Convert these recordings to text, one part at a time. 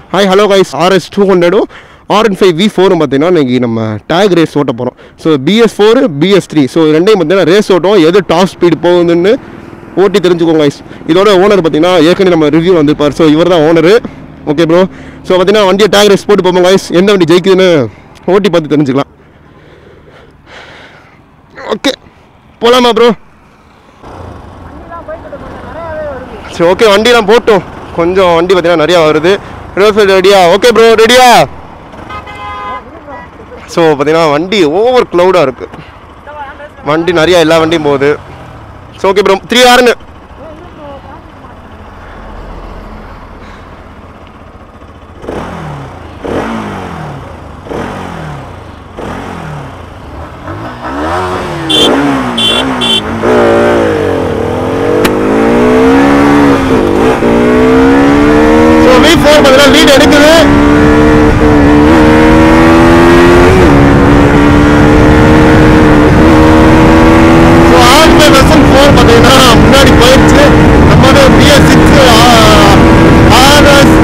Hi hello guys, Rs200 R15V4 பார்த்தீங்கன்னா இன்றைக்கி நம்ம டேக் ரேஸ் ஓட்ட போகிறோம். ஸோ BS4 BS3 ஸோ ரெண்டையும் பார்த்தீங்கன்னா ரேஸ் ஓட்டும், எது டாப் ஸ்பீடு போகுதுன்னு ஓட்டி தெரிஞ்சுக்கோங்க கைஸ். இதோட ஓனர் பார்த்தீங்கன்னா ஏற்கனவே நம்ம ரிவ்யூ வந்திருப்பார். ஸோ இவர் தான் ஓனரு. Okay bro. ஸோ பார்த்தீங்கன்னா வண்டியை டேக் ரேஸ் போட்டு போவோம் கைஸ். எந்த வண்டி ஜெயிக்குதுன்னு ஓட்டி பார்த்து தெரிஞ்சுக்கலாம். ஓகே போகலாமா ப்ரோ? சரி ஓகே, வண்டிலாம் போட்டோம். கொஞ்சம் வண்டி பார்த்தீங்கன்னா நிறையா வருது. ரெடியா? ஓகே ப்ரோ, ரெடியா? ஸோ பார்த்தீங்கன்னா வண்டி ஓவர் க்ளவுடாக இருக்குது. வண்டி நிறையா, எல்லா வண்டியும் போகுது. ஸோ ஓகே ப்ரோ, 3 ஆறுங்க. லீட் எடுக்குது. R15V4 பார்த்தீங்கன்னா முன்னாடி போயிடுச்சு. நம்மளோட BS6 Rs200.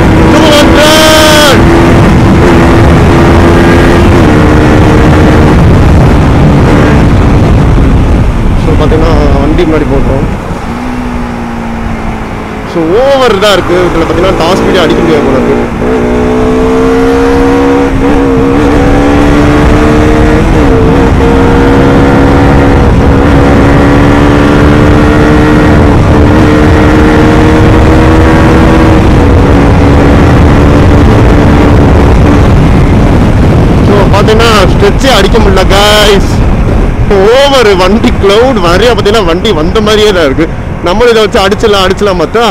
ஸோ பார்த்தீங்கன்னா வண்டி முன்னாடி போட்டோம். ஸோ ஓவர் இதாக இருக்குது. இதில் பார்த்தீங்கன்னா டாப் ஸ்பீடே அடிக்க முடியாது போல இருக்குது. ஸோ பார்த்தீங்கன்னா ஸ்ட்ரெச்சே அடிக்க முடியல கைஸ். ஓவர் வண்டி க்ளவுட் நிறைய பார்த்தீங்கன்னா வண்டி வந்த மாதிரியே தான் இருக்குது. நம்மளும் இதை வச்சு அடிச்சிடலாம் பார்த்தா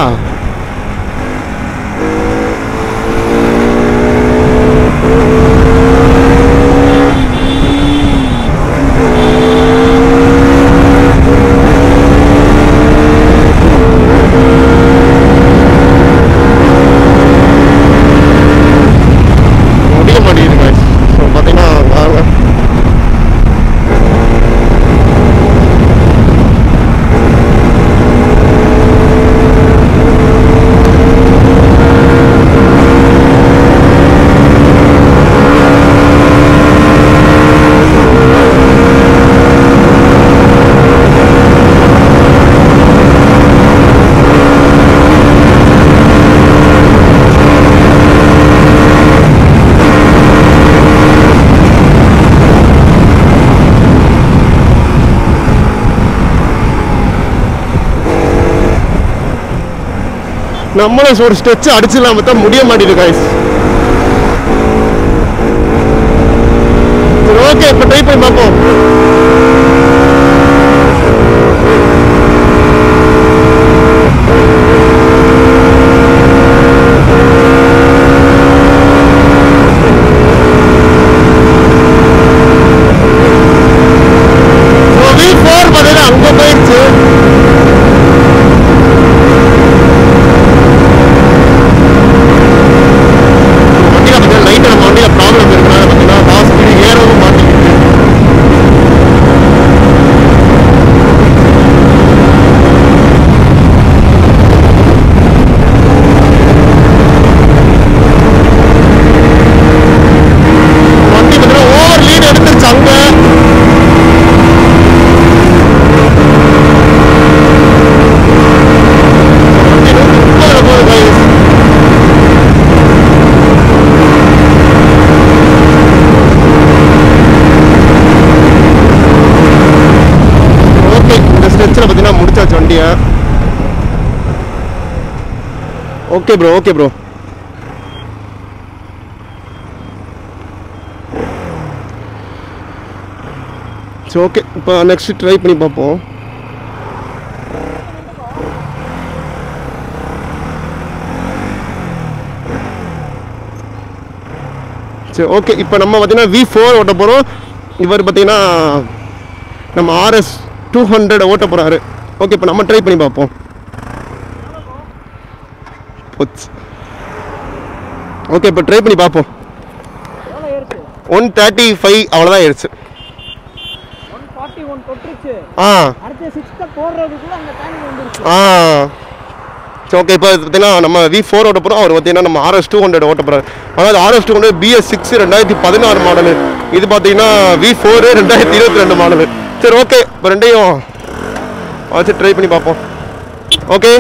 முடிய மாட்டேங்குது கைஸ். ஸோ பார்த்தீங்கன்னா வாங்க. நம்மளும் ஒரு ஸ்ட்ரெச் அடிச்சிடலாம் பார்த்தா முடிய மாட்டேங்குது கைஸ். சரி ஓகே, இப்போ ட்ரை பண்ணி பார்ப்போம். V4 பார்த்தீங்கன்னா அங்கே போயிடுச்சு. பார்த்தீங்கன்னா முடிச்சாச்சு வண்டியை. Okay bro, okay bro. சரி ஓகே, இப்போ நெக்ஸ்ட் ட்ரை பண்ணி பார்ப்போம். சரி ஓகே, இப்போ நம்ம பார்த்தீங்கன்னா V4 ஓட்ட போகிறோம். இவர் பார்த்தீங்கன்னா நம்ம Rs200 ஓட்ட போகிறாரு. ஓகே, இப்போ நம்ம ட்ரை பண்ணி பார்ப்போம். ஓகே, இப்போ ட்ரை பண்ணி பார்ப்போம். 135 அவ்வளோதான் ஆயிடுச்சு. ஸோ ஓகே இப்போ பார்த்தீங்கன்னா நம்ம V4 ஓட்ட போகிறோம். அவர் பார்த்தீங்கன்னா நம்ம Rs200 ஓட்ட போகிறார். அதாவது Rs200 BS6 2016 மாடலு. இது பார்த்தீங்கன்னா V4 2022 மாடலு. சரி ஓகே இப்போ ரெண்டையும் வச்சு ட்ரை பண்ணி பார்ப்போம். ஓகே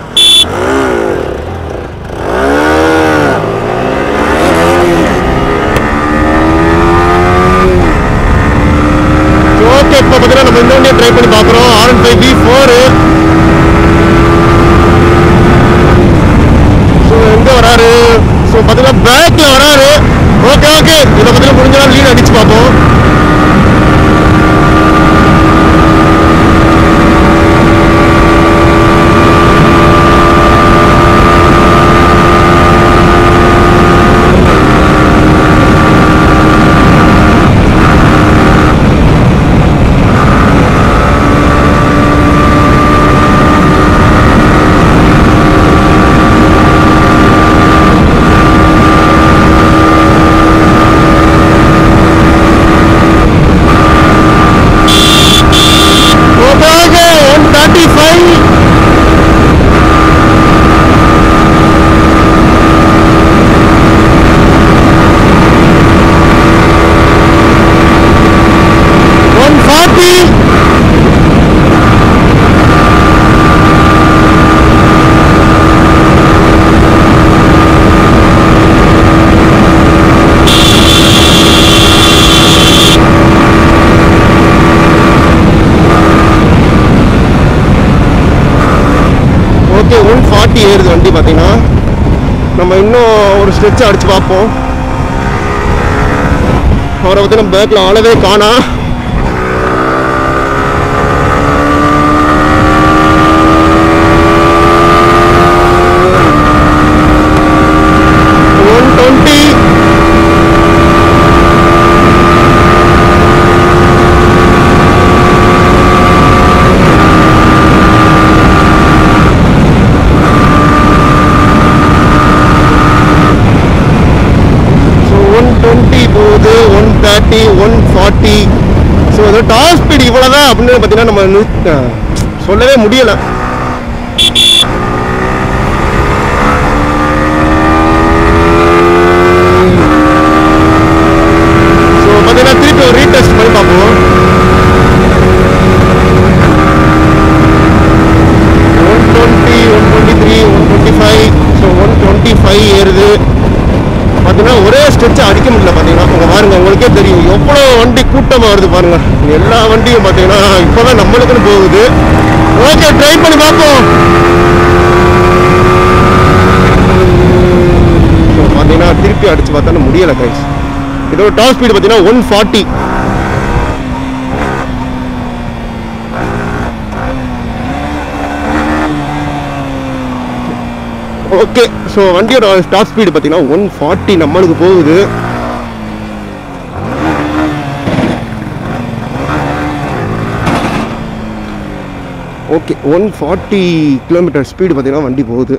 ஓகே இப்போ பார்த்தீங்கன்னா நம்ம இந்த வண்டியை ட்ரை பண்ணி பார்க்குறோம். R15V4. ஸோ எங்கே வராரு? ஸோ பார்த்தீங்கன்னா பேக்கில் வராரு. ஓகே ஓகே இதை பார்த்தீங்கன்னா முடிஞ்சாலும் லீட் அடிச்சு பார்ப்போம். ஓகே 140 ஏறுது வண்டி பார்த்தீங்கன்னா. நம்ம இன்னும் ஒரு ஸ்ட்ரெச் அடிச்சு பார்ப்போம். அவரை பார்த்தீங்கன்னா பேக்கில் ஆளவே காணா. போகுது 130 140. ஸோ இதோட டாப் ஸ்பீட் இவ்வளோதான் அப்படின்னு பார்த்தீங்கன்னா நம்ம சொல்லவே முடியலை. ஸோ பார்த்தீங்கன்னா திருப்பி ஒரு ரீடெஸ்ட் பண்ணி பார்ப்போம். 120 123 125. ஸோ 125 ஏறுது பார்த்தீங்கன்னா. ஒரே ஸ்ட்ரெச் அடிக்க முடியல பார்த்தீங்கன்னா. உங்க பாருங்க உங்களுக்கே தெரியும் எவ்வளோ வண்டி கூட்டமாக வருது பாருங்க. எல்லா வண்டியும் பார்த்தீங்கன்னா இப்போதான் நம்மளுக்குன்னு போகுது. ஓகே ட்ரை பண்ணி பார்ப்போம். ஸோ பார்த்தீங்கன்னா திருப்பி அடிச்சு பார்த்தா முடியலை கைஸ். இதோட டாப் ஸ்பீடு பார்த்தீங்கன்னா 140. ஓகே ஸோ வண்டியோட டாப் ஸ்பீடு பார்த்தீங்கன்னா 140 நம்மளுக்கு போகுது. ஓகே 140 கிலோமீட்டர் ஸ்பீடு பார்த்தீங்கன்னா வண்டி போகுது.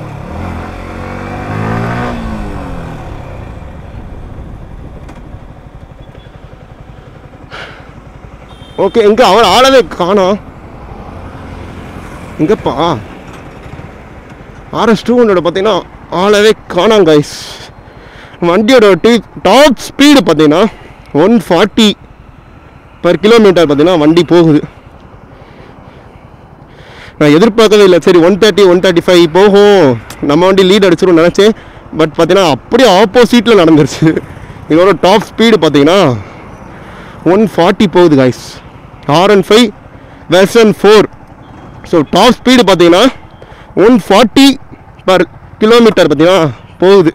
ஓகே எங்கே அவன் ஆளவே காணோம். எங்கப்பா Rs200 பார்த்தீங்கன்னா ஆளவே காணாம் கைஸ். வண்டியோட டாப் ஸ்பீடு பார்த்தீங்கன்னா 140 பர் கிலோமீட்டர் பார்த்தீங்கன்னா வண்டி போகுது. நான் எதிர்பார்க்கவே இல்லை. சரி 130 135 போகும் நம்ம வண்டி லீட் அடிச்சிடும் நினச்சேன். பட் பார்த்தீங்கன்னா அப்படியே ஆப்போசிட்டில் நடந்துருச்சு. இதோட டாப் ஸ்பீடு பார்த்தீங்கன்னா 140 போகுது guys. R15 version 4. So top speed பார்த்தீங்கன்னா 140 பர் கிலோமீட்டர் பார்த்தீங்கன்னா போகுது.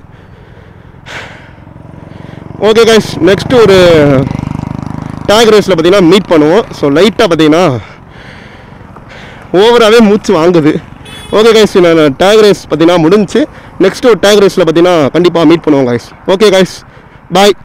ஓகே கைஸ் நெக்ஸ்ட்டு ஒரு டேக் ரேஸில் பார்த்தீங்கன்னா மீட் பண்ணுவோம். ஸோ லைட்டாக பார்த்தீங்கன்னா ஓவராகவே மூச்சு வாங்குது. ஓகே கைஸ் நான் டேக் ரேஸ் பார்த்தீங்கன்னா முடிஞ்சு. நெக்ஸ்ட்டு ஒரு டேக் ரேஸில் பார்த்தீங்கன்னா கண்டிப்பாக மீட் பண்ணுவோம் கைஸ். Okay guys bye.